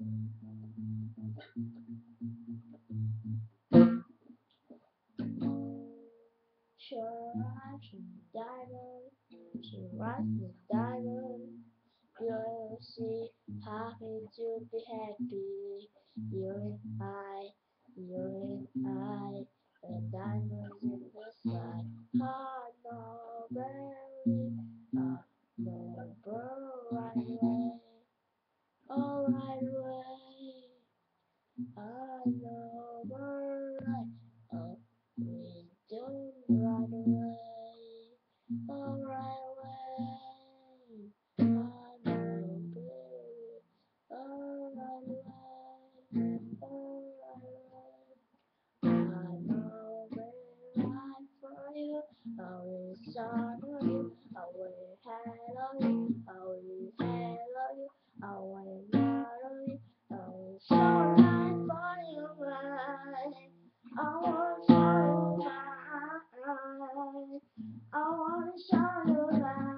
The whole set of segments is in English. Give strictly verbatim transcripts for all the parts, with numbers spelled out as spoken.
Sure, she's diamond. She wants the diamond. You see, happy to be happy. You and I, you and I, the diamonds in the sky. Heart no berry, uh, no burn right away. Oh, right away. I know we're right. Oh, we don't right away. Oh, right away. I know, baby. Oh, right away. Oh, right away. I know we're right for you. I will son of you. I will hello you. I will hello you. I will love you. I will so right for you, right? I want to show you my I wanna show you my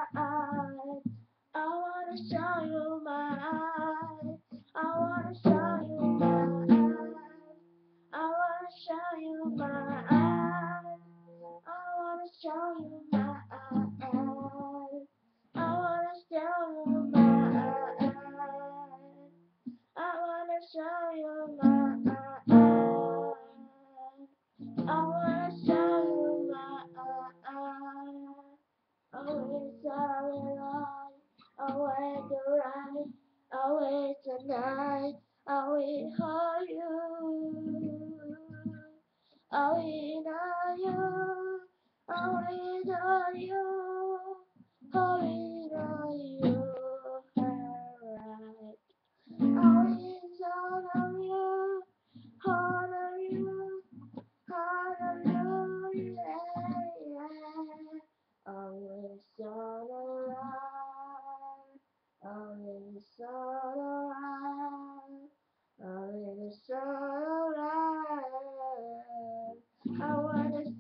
I wanna show you my I wanna show you my I wanna show you my eyes. I wanna show you my eyes. I wanna show you my eyes. I wanna show you my eyes. I wanna show you my eyes. Always alright, always alright, always tonight, always hold you. Always on you, always on you, always on you, alright. Always on you, on you, on you, yeah, yeah. Always on around, always on around, always on around. I wanna